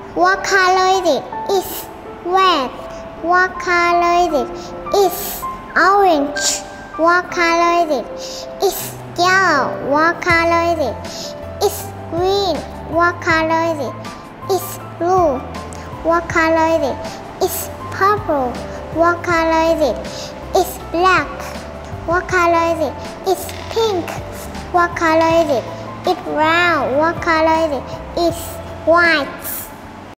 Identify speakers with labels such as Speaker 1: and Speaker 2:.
Speaker 1: What color is it? It's red. What color is it? It's orange. What color is it? It's yellow. What color is it? It's green. What color is it? It's blue. What color is it? It's purple. What color is it? It's black. What color is it? It's pink. What color is it? It's brown. What color is it? It's white.